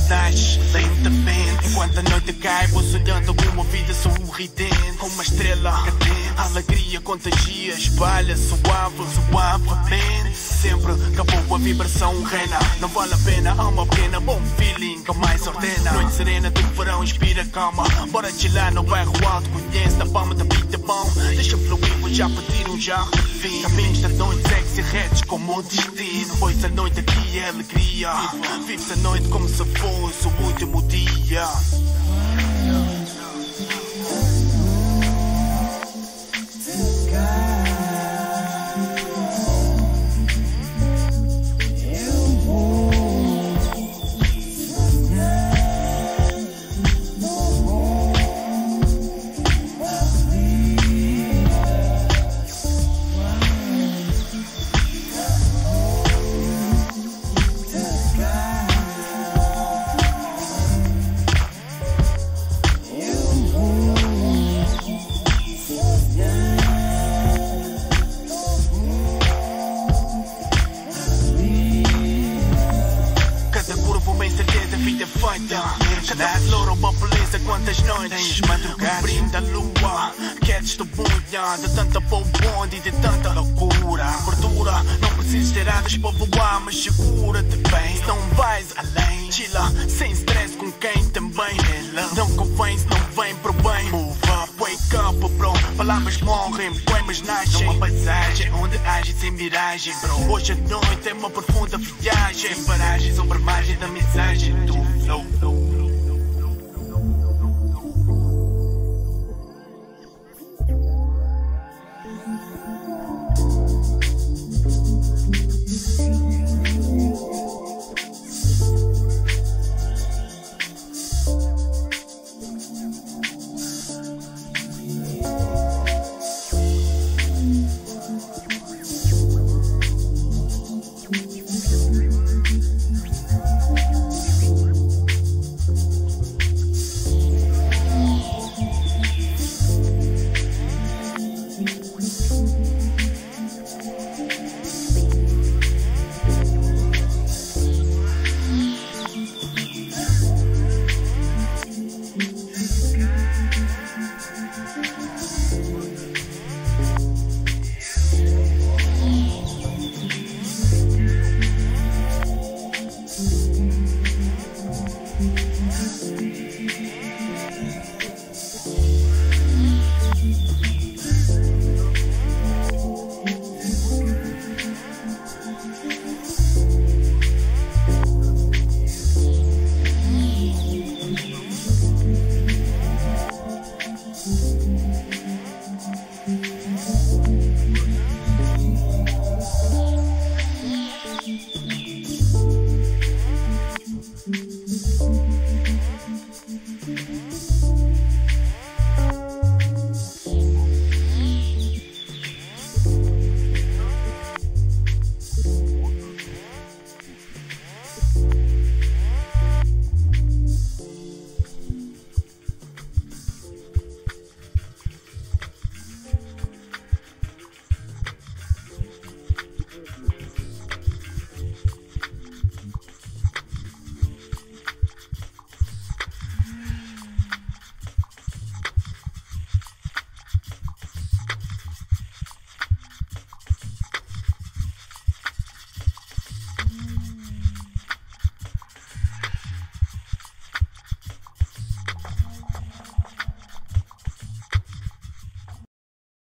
nasce lentamente. Enquanto a noite cai, vou sonhando com uma vida sorridente. Com uma estrela cadente, a alegria contagia, espalha suavemente. Sempre que a boa vibração reina, não vale a pena, há uma pena, bom feeling que mais ordena. Noite serena do verão inspira calma. Bora chilar no bairro alto, conhece da palma da vida bom. Deixa fluir, vou já pedir um jarro de vinho. Caminhos da noite sexy retos como o destino. Pois a noite aqui é alegria. Vive-se a noite como se fosse o último dia. Cada flor uma beleza, quantas noites brinda a lua, quer testemunhar de tanta boa onda e de tanta loucura. Abertura, não precisas ter asas para voar, mas segura-te bem, não vais além. Chila, sem stress com quem também não convém se não vem pro bem. Move up, wake up bro, palavras morrem, poemas nascem. Uma paisagem onde age sem miragem bro. Hoje a noite é uma profunda viagem, paragens sobre a margem da mensagem do flow.